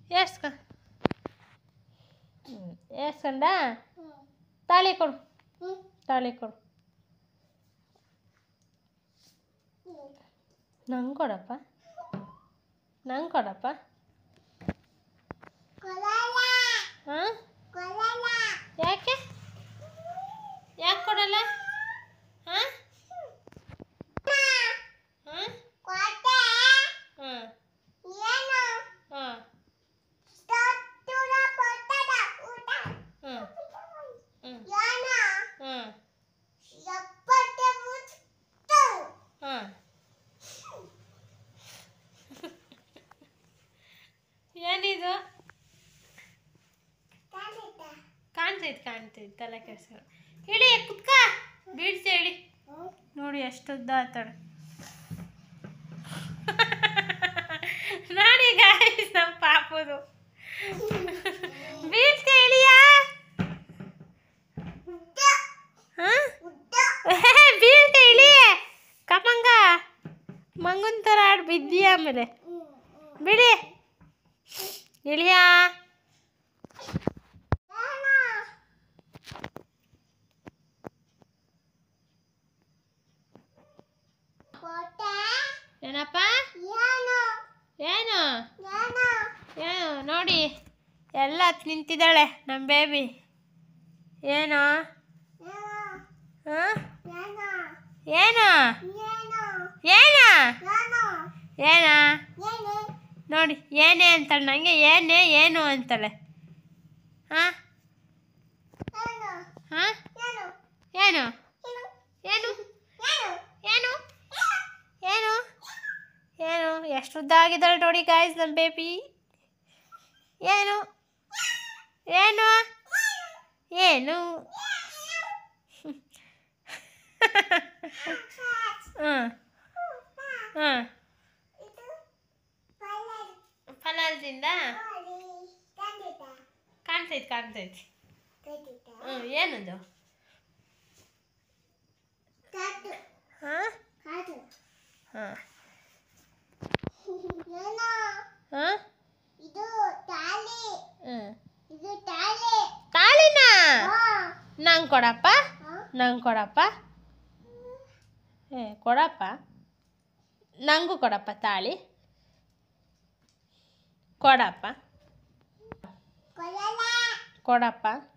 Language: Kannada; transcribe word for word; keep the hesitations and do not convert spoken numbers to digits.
ಏರ್ಸ್ಕ ಹ್ಞೂ ಏರ್ಸ್ಕೊಂಡ ತಾಳಿ ಕೊಡು ತಾಳಿ ಕೊಡು ನಂಗೆ ಕೊಡಪ್ಪ ನಂಗೆ ಕೊಡಪ್ಪ ಹಾಂ ಯಾಕೆ ಯಾಕೆ ಕೊಡಲ್ಲ ಹಾಂ ಹಾಂ ಹಾಂ ಹಾಂ ಏನಿದು ಕಾಣ್ತೈತೆ ಕಾಣ್ತೈತೆ ತಲೆ ಕೆಲಸ ಹೇಳಿ ಕುತ್ಕ ಬೀಳ್ಸಿ ಹೇಳಿ ನೋಡಿ ಎಷ್ಟು ಉದ್ದ ಆತಾಳೆ ನೋಡಿ ಗಾಯ್ಸ್ ನಮ್ಮ ಪಾಪದು ಬೀಳ್ಸಿ ಹೇಳಿಯ ಬೀಳ್ಸಿ ಹೇಳಿ ಕಮಂಗ ಮಂಗನ್ ಥರ ಆಡ್ ಬಿದ್ದೀಯ ಆಮೇಲೆ ಬಿಡಿ ಇಳಿಯಾ ಏನಪ್ಪ ಏನು ಏನು ನೋಡಿ ಎಲ್ಲ ನಿಂತಿದ್ದಾಳೆ ನಮ್ಮ ಬೇಬಿ ಏನು ಹಾಂ ಏನು ಏನು ಏನ ನೋಡಿ ಏನೇ ಅಂತಾಳೆ ನನಗೆ ಏನೇ ಏನು ಅಂತಾಳೆ ಹಾಂ ಹಾಂ ಏನು ಏನು ಏನು ಏನು ಏನು ಎಷ್ಟು ಉದ್ದ ಆಗಿದ್ದಾಳೆ ನೋಡಿ ಗಾಯ್ಸ್ ನಮ್ಮ ಬೇಬಿ ಏನು ಏನು ಏನು ಹಾಂ ಹಾಂ ಫಲದಿಂದ ಕಾಣ್ತೈತೆ ಕಾಣ್ತೈತೆ ಹ್ಞೂ ಏನದು ಹಾಂ ಹಾಂ ಹಾಂ ತಾಳಿನ ನಂಗೆ ಕೊಡಪ್ಪ ನಂಗೆ ಕೊಡಪ್ಪ ಏ ಕೊಡಪ್ಪ ನಂಗೂ ಕೊಡಪ್ಪ ತಾಳಿ ಕೊಡಪ್ಪ ಕೊಡಪ್ಪ